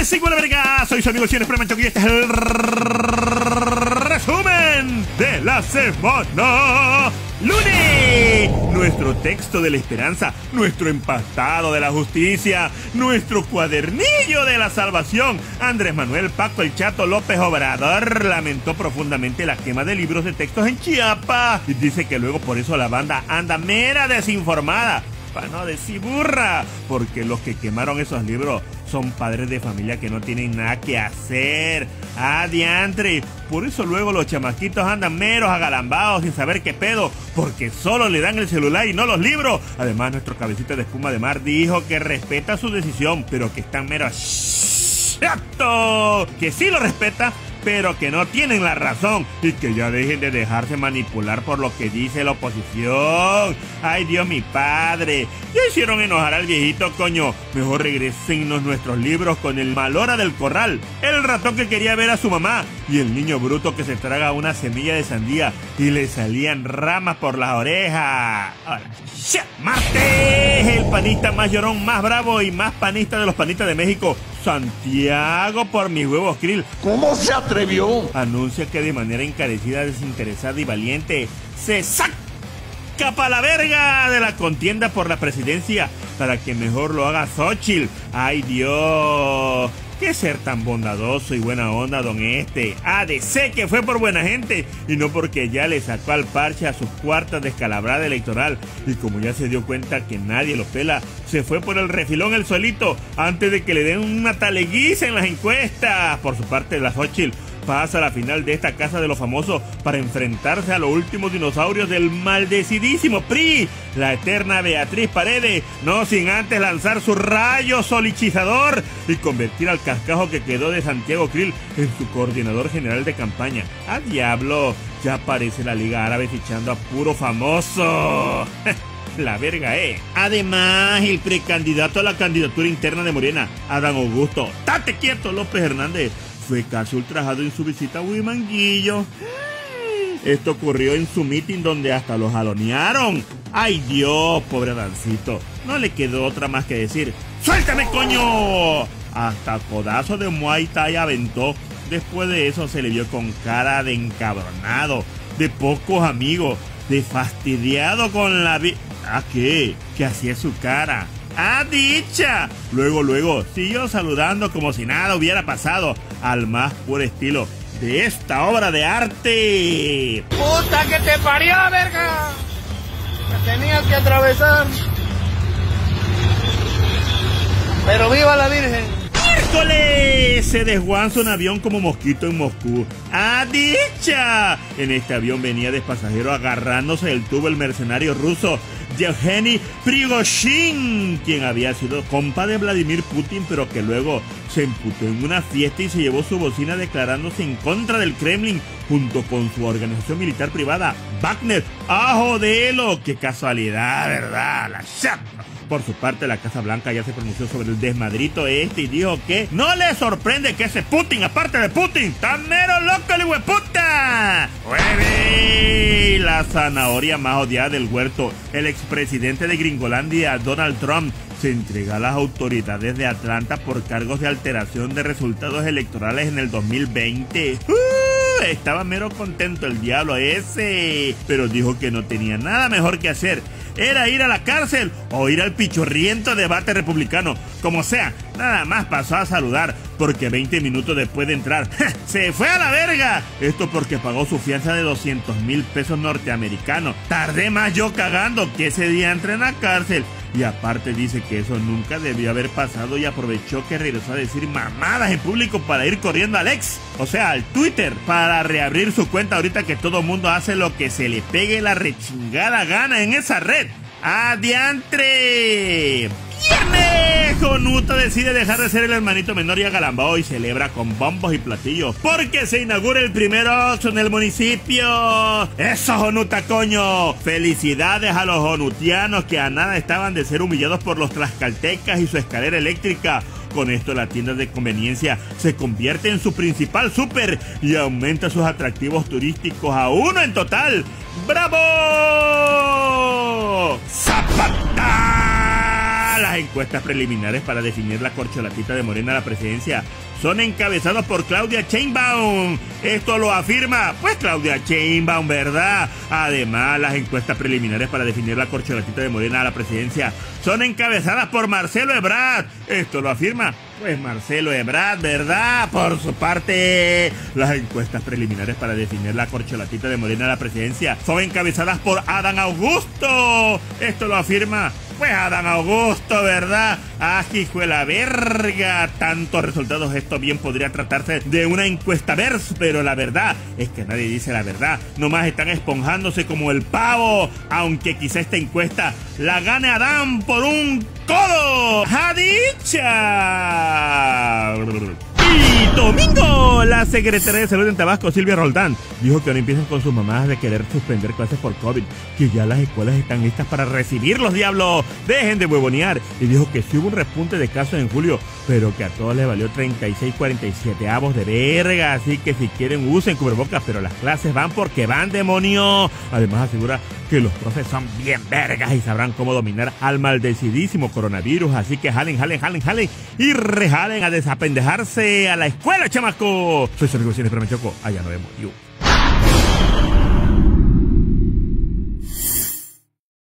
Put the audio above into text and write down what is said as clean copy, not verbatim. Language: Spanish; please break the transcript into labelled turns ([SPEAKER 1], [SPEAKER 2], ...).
[SPEAKER 1] sigo a la verga, soy su amigo Cien Experimento y este es el resumen de la semana. ¡Lunes! Nuestro texto de la esperanza, nuestro empastado de la justicia, nuestro cuadernillo de la salvación. Andrés Manuel Paco el Chato López Obrador lamentó profundamente la quema de libros de textos en Chiapas y dice que luego por eso la banda anda mera desinformada. Para no decir burra, porque los que quemaron esos libros son padres de familia que no tienen nada que hacer. ¡Ah, diantre! Por eso luego los chamaquitos andan meros agalambados sin saber qué pedo, porque solo le dan el celular y no los libros. Además, nuestro cabecita de espuma de mar dijo que respeta su decisión, pero que están meros chato, que sí lo respeta, pero que no tienen la razón y que ya dejen de dejarse manipular por lo que dice la oposición. ¡Ay, Dios, mi padre! Ya hicieron enojar al viejito, coño. Mejor regresennos nuestros libros con el Malhora del Corral, el ratón que quería ver a su mamá y el niño bruto que se traga una semilla de sandía y le salían ramas por las orejas. Ahora, martes, el panista más llorón, más bravo y más panista de los panistas de México, Santiago por mis huevos krill.
[SPEAKER 2] ¿Cómo se atrevió?
[SPEAKER 1] Anuncia que de manera encarecida, desinteresada y valiente se saca para la verga de la contienda por la presidencia para que mejor lo haga Xóchitl. ¡Ay, Dios! ¿Qué ser tan bondadoso y buena onda, don este? ADC que fue por buena gente y no porque ya le sacó al parche a sus cuartas descalabrada electoral. Y como ya se dio cuenta que nadie lo pela, se fue por el refilón el solito antes de que le den una taleguiza en las encuestas. Por su parte, la Xóchitl pasa a la final de esta casa de los famosos para enfrentarse a los últimos dinosaurios del maldecidísimo PRI, la eterna Beatriz Paredes, no sin antes lanzar su rayo solichizador y convertir al cascajo que quedó de Santiago Krill en su coordinador general de campaña. ¡A diablo! Ya aparece la Liga Árabe fichando a puro famoso. La verga, Además, el precandidato a la candidatura interna de Morena, Adán Augusto ¡tate quieto! López Hernández, fue casi ultrajado en su visita a Huimanguillo. Esto ocurrió en su meeting donde hasta lo jalonearon. ¡Ay, Dios! Pobre Adancito. No le quedó otra más que decir ¡suéltame, coño! Hasta codazo de Muay Thai aventó. Después de eso se le vio con cara de encabronado, de pocos amigos, de fastidiado con la vida. ¿Ah, qué? ¿Qué hacía su cara? ¡Ah, dicha! Luego, siguió saludando como si nada hubiera pasado, al más puro estilo de esta obra de arte.
[SPEAKER 3] ¡Puta que te parió, verga! Me tenías que atravesar. Pero viva la Virgen.
[SPEAKER 1] ¡Miércoles! Se desguanza un avión como mosquito en Moscú. ¡Ah, dicha! En este avión venía de pasajero agarrándose del tubo el mercenario ruso Yevgeny Prigozhin, quien había sido compa de Vladimir Putin, pero que luego se emputó en una fiesta y se llevó su bocina declarándose en contra del Kremlin junto con su organización militar privada, Wagner. ¡Ah, jodelo! ¡Qué casualidad, verdad! La chapa. Por su parte, la Casa Blanca ya se pronunció sobre el desmadrito y dijo que no le sorprende que ese Putin, aparte de Putin, ¡está mero loco el hueputa! ¡Hueve! La zanahoria más odiada del huerto, el expresidente de Gringolandia, Donald Trump, se entrega a las autoridades de Atlanta por cargos de alteración de resultados electorales en el 2020. Estaba mero contento el diablo ese, pero dijo que no tenía nada mejor que hacer. Era ir a la cárcel o ir al pichorriento debate republicano. Como sea, nada más pasó a saludar, porque 20 minutos después de entrar, ¡se fue a la verga! Esto porque pagó su fianza de 200,000 pesos norteamericanos. Tardé más yo cagando que ese día entré en la cárcel. Y aparte dice que eso nunca debió haber pasado y aprovechó que regresó a decir mamadas en público para ir corriendo al ex, o sea, al Twitter, para reabrir su cuenta ahorita que todo mundo hace lo que se le pegue la rechingada gana en esa red. ¡Adiantre! ¡Viernes! Jonuta decide dejar de ser el hermanito menor y agalambao y celebra con bombos y platillos porque se inaugura el primer Oxxo en el municipio. ¡Eso, Jonuta, coño! ¡Felicidades a los jonutianos que a nada estaban de ser humillados por los tlaxcaltecas y su escalera eléctrica! Con esto la tienda de conveniencia se convierte en su principal súper y aumenta sus atractivos turísticos a 1 en total. ¡Bravo! ¡Zapata! Las encuestas preliminares para definir la corcholatita de Morena a la presidencia son encabezados por Claudia Sheinbaum. Esto lo afirma, pues, Claudia Sheinbaum, ¿verdad? Además, las encuestas preliminares para definir la corcholatita de Morena a la presidencia son encabezadas por Marcelo Ebrard. Esto lo afirma, pues, Marcelo Ebrard, ¿verdad? Por su parte, las encuestas preliminares para definir la corcholatita de Morena a la presidencia son encabezadas por Adán Augusto. Esto lo afirma, pues, Adán Augusto, ¿verdad? Hijo de la verga, tantos resultados, esto bien podría tratarse de una encuestaverse, pero la verdad es que nadie dice la verdad, nomás están esponjándose como el pavo, aunque quizá esta encuesta la gane Adán por un codo. ¡Jadicha! Y domingo, la secretaria de Salud en Tabasco, Silvia Roldán, dijo que ahora empiezan con sus mamás de querer suspender clases por COVID, que ya las escuelas están listas para recibirlos, diablos, dejen de huevonear. Y dijo que sí hubo un repunte de casos en julio, pero que a todos les valió 36,47 de verga, así que si quieren usen cubrebocas, pero las clases van porque van, demonio. Además asegura que los profes son bien vergas y sabrán cómo dominar al maldecidísimo coronavirus, así que jalen y rejalen a desapendejarse a la escuela, chamaco. Soy Sergio Gutiérrez, pero me choco. Allá nos vemos.